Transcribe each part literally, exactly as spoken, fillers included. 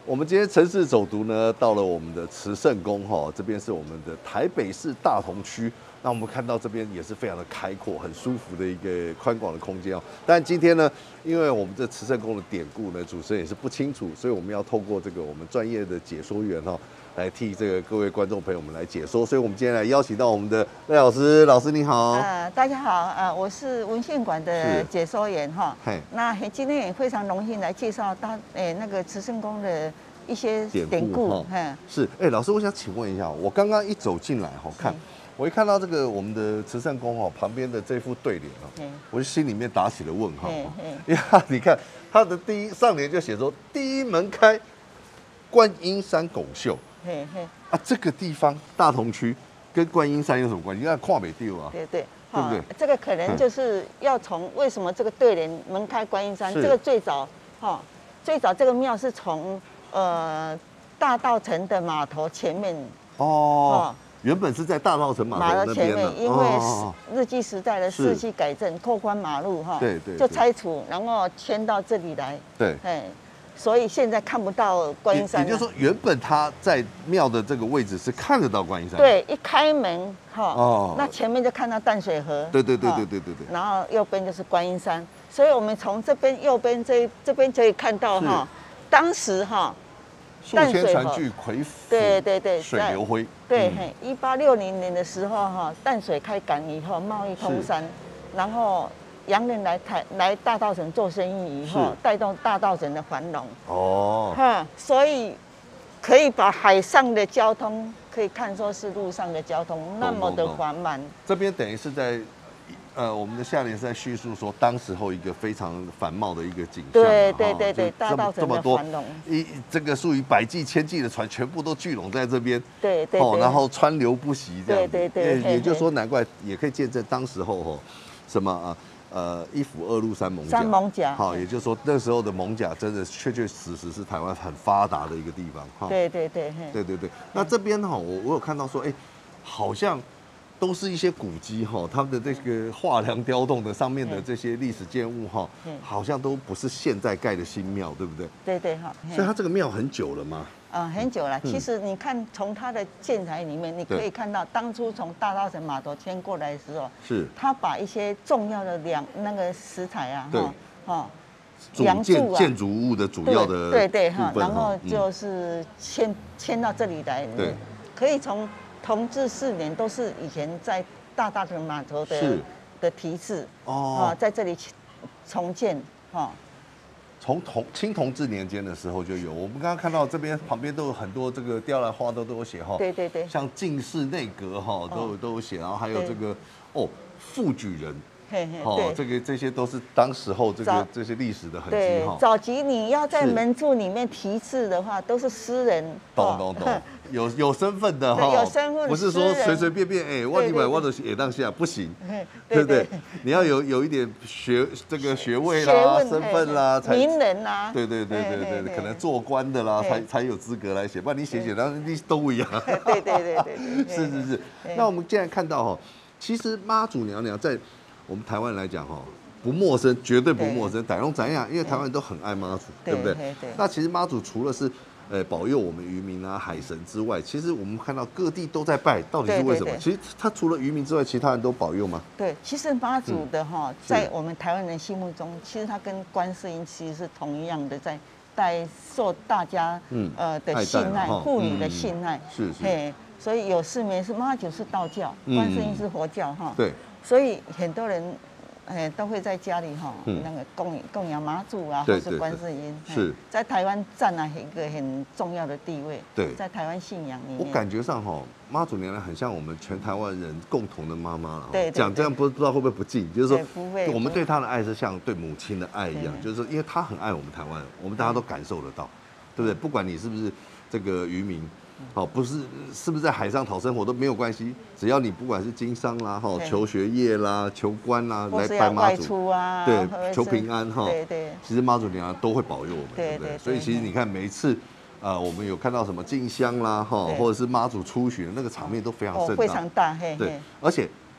我们今天城市走读呢，到了我们的慈圣宫哈，这边是我们的台北市大同区。那我们看到这边也是非常的开阔、很舒服的一个宽广的空间哦。但今天呢，因为我们这慈圣宫的典故呢，主持人也是不清楚，所以我们要透过这个我们专业的解说员哈，来替这个各位观众朋友们来解说。所以我们今天来邀请到我们的赖老师，老师你好。 呃，大家好，呃，我是文献馆的解说员哈。那今天也非常荣幸来介绍大诶、欸、那个慈圣宫的一些典故。 嗯，是，哎、欸，老师，我想请问一下，我刚刚一走进来哈，看。我一看到这个我们的慈圣宫哦，旁边的这副对联哦，我就心里面打起了问号。因为你看它的第一上联就写说“第一门开，观音山拱秀”。啊，这个地方大同区跟观音山有什么关系？你看跨北地啊， 对对， 对不对？ 这个可能就是要从为什么这个对联“门开观音山”，这个最早哈，最早这个庙是从呃大稻埕的码头前面哦。原本是在大稻埕码头那边的， 因为日据时代的市区改正，拓宽马路哈， 对对， 就拆除，然后迁到这里来， 对， 哎，所以现在看不到观音山。 也就是说，原本它在庙的这个位置是看得到观音山。 对，一开门哈，哦，那前面就看到淡水河。 对对对对对对对。 然后右边就是观音山，所以我们从这边右边这这边可以看到哈，当时哈。 数千船具魁府， 对对对， 水流辉。 对，一八六零年的时候哈，淡水开港以后，贸易通商，然后洋人来台来大稻埕做生意以后，带动大稻埕的繁荣。哦，哈，所以可以把海上的交通可以看作是陆上的交通那么的繁忙。 这边等于是在。呃，我们的下联是在叙述说，当时候一个非常繁茂的一个景象。 对对对对，大稻埕这么多繁荣， 一这个数以百计、千计的船，全部都聚拢在这边。 对对。 哦，然后川流不息这样子。 对对对。 也就是说，难怪也可以见证当时候哦，什么啊呃一府二路三艋甲。 三艋甲。 好，也就是说那时候的艋甲真的确确实实是台湾很发达的一个地方。哈。 对对对。 对对对。那这边哈，我我有看到说，哎，好像。都是一些古迹哈，他们的这个画梁雕栋的上面的这些历史建物哈，好像都不是现在盖的新庙，对不对？ 对对哈。 所以它这个庙很久了吗？ 啊，很久了。其实你看，从它的建材里面，你可以看到，当初从大稻埕码头迁过来的时候， 是他把一些重要的梁那个石材啊， 对， 哈， 梁柱啊，建筑物的主要的对对哈，然后就是迁迁到这里来， 对， 可以从。同治四年都是以前在大稻埕码头的的题字哦，在这里重建哈。 从同清同治年间的时候就有，我们刚刚看到这边旁边都有很多这个雕栏画都都有写哈。 对对对。 像进士内阁哈都有都有写，然后还有这个哦副举人。哦，这个这些都是当时候这个这些历史的痕迹哈。 早期你要在门柱里面题字的话，都是私人。 懂懂懂，有有身份的哈， 有身份， 不是说随随便便哎，我你买我的也当下不行，对不对？你要有有一点学这个学位啦、身份啦，才名人啦， 对对对对对，可能做官的啦，才才有资格来写，不然你写写，然后你都一样。 对对对对， 是是是。那我们现在看到哈，其实妈祖娘娘在。我们台湾来讲哈，不陌生，绝对不陌生。傣龙怎样？因为台湾人都很爱妈祖，对不对？那其实妈祖除了是呃保佑我们渔民啊、海神之外，其实我们看到各地都在拜，到底是为什么？其实他除了渔民之外，其他人都保佑吗？ 对，其实妈祖的哈，在我们台湾人心目中，其实他跟观世音其实是同一样的，在在受大家呃的信赖、妇女的信赖。 是是。 所以有四面是妈祖是道教，观世音是佛教哈。 对。 所以很多人，哎，都会在家里哈，那个供供养妈祖啊，或是观世音， 是在台湾占了一个很重要的地位。 对， 在台湾信仰里面， 我感觉上哈，妈祖娘娘很像我们全台湾人共同的妈妈了。 对， 讲这样不不知道会不会不敬，就是说， 不会， 我们对她的爱是像对母亲的爱一样，就是因为她很爱我们台湾人，我们大家都感受得到，对不对？不管你是不是这个渔民。哦，不是，是不是在海上讨生活都没有关系，只要你不管是经商啦、哈求学业啦、求官啦，来拜妈祖啊， 对，求平安哈， 对对， 其实妈祖娘娘都会保佑我们，对不对？所以其实你看每一次，呃，我们有看到什么进香啦，哈，或者是妈祖出巡，那个场面都非常盛大， 非常大，嘿， 对，而且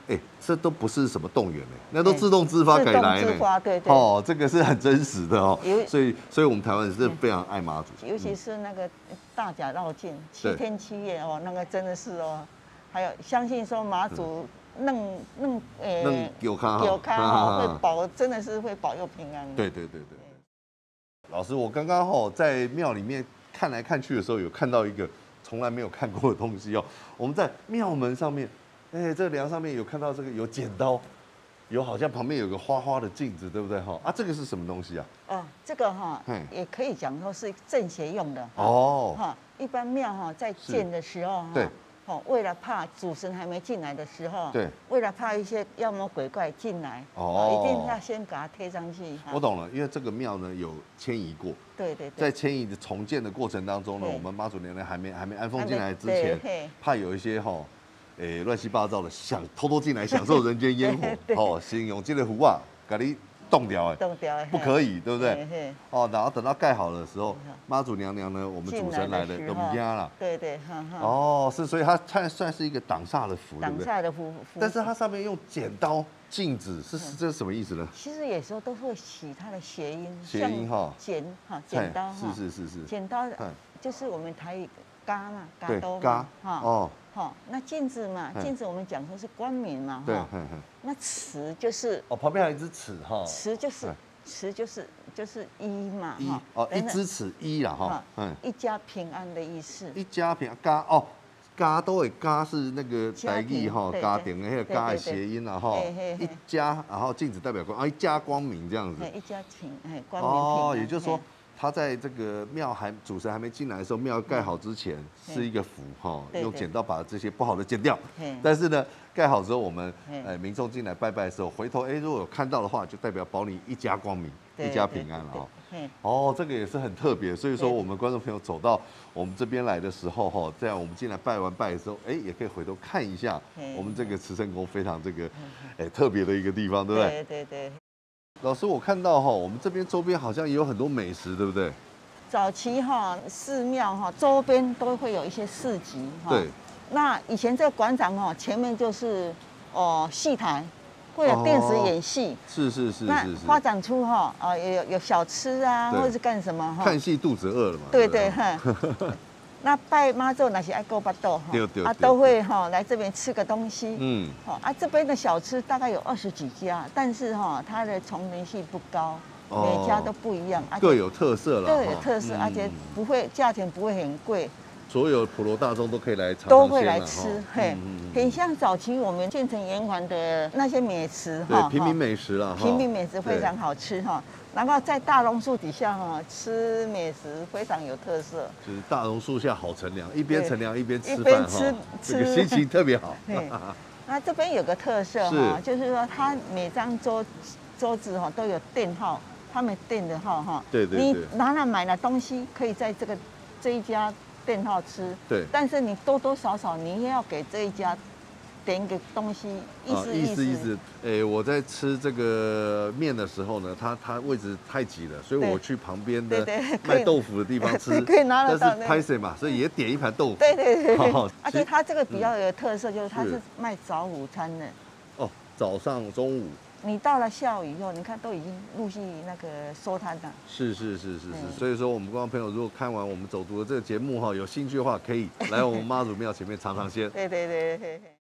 哎，这都不是什么动员哎，那都自动自发改来呢。自发，对对。 哦，这个是很真实的哦。所以，所以我们台湾人是非常爱妈祖， 尤其是那个大甲绕境七天七夜哦，那个真的是哦。还有相信说妈祖弄弄呃有康有康哈会保，真的是会保佑平安。 对对对对。老师，我刚刚哈在庙里面看来看去的时候，有看到一个从来没有看过的东西哦。我们在庙门上面。哎，这个梁上面有看到这个有剪刀，有好像旁边有个花花的镜子，对不对哈？啊，这个是什么东西啊？ 哦，这个哈，也可以讲说是正邪用的哦。哈，一般庙哈在建的时候哈，对，哦，为了怕主神还没进来的时候，对，为了怕一些妖魔鬼怪进来，哦，一定要先给它贴上去。 我懂了，因为这个庙呢有迁移过， 对对， 在迁移的重建的过程当中呢，我们妈祖娘娘还没还没安封进来之前，怕有一些哈。诶，乱七八糟的，想偷偷进来享受人间烟火，哦，先用这个壶啊，给你冻掉，哎， 冻掉， 不可以，对不对？哦，然后等到盖好的时候，妈祖娘娘呢，我们主神来了，都不加了。 对对， 哦，是，所以它它算是一个挡煞的符， 挡煞的符。 但是它上面用剪刀、镜子，是这是什么意思呢？ 其实有时候都会起它的谐音， 谐音哈， 剪哈，剪刀哈，是是是是， 剪刀就是我们台语嘎嘛， 嘎刀嘛，哈，哦。 好，那镜子嘛，镜子我们讲说是光明嘛，哈。那尺就是哦，旁边还有一只尺哈。 尺就是尺就是就是一嘛， 一哦，一只尺一啦哈。 嗯，一家平安的意思。 一家平安家哦，家都会家是那个台语哈，家庭的那个家的谐音啦哈。一家，然后镜子代表光啊，一家光明这样子。 一家平哎，光明平安。 哦，也就是说。他在这个庙还主神还没进来的时候，庙盖好之前是一个符哈，用剪刀把这些不好的剪掉。但是呢，盖好之后，我们呃民众进来拜拜的时候，回头哎如果有看到的话，就代表保你一家光明，一家平安了哈。哦，这个也是很特别，所以说我们观众朋友走到我们这边来的时候哈，这样我们进来拜完拜的时候，哎也可以回头看一下我们这个慈圣宫非常这个哎特别的一个地方，对不对？ 对对对。 老师，我看到哈，我们这边周边好像也有很多美食，对不对？ 早期哈寺庙哈周边都会有一些市集哈。对。那以前这个广场哈前面就是哦戏台，会有电视演戏。 是是是是。 那发展出哈啊有有小吃啊，或者是干什么哈？ 看戏肚子饿了嘛。 对对哈。那拜妈祖那些爱勾巴豆哈，啊都会哈来这边吃个东西，嗯，好啊这边的小吃大概有二十几家，但是哈它的重人性不高，每家都不一样， 各有特色了， 各有特色，而且不会价钱不会很贵， 所有普罗大众都可以来尝， 都会来吃，嘿，很像早期我们建成圆环的那些美食哈，对，平民美食啦， 平民美食非常好吃哈。然后在大榕树底下哈吃美食非常有特色， 就是大榕树下好乘凉，一边乘凉一边吃饭哈，这个心情特别好。 那这边有个特色哈，就是说它每张桌桌子哈都有店号，他们店的号哈， 对对对， 你哪哪买了东西可以在这个这一家店号吃， 对， 但是你多多少少你也要给这一家。点个东西，意思意思意思，哎，我在吃这个面的时候呢，它它位置太挤了，所以我去旁边的卖豆腐的地方吃， 可以拿得到。 但是拍谁嘛，所以也点一盘豆腐。 对对对，而且它这个比较有特色，就是它是卖早午餐的。 哦，早上、中午。 你到了下午以后，你看都已经陆续那个收摊了。 是是是是是，所以说我们观众朋友如果看完我们走读的这个节目哈，有兴趣的话，可以来我们妈祖庙前面尝尝鲜。 对对对对。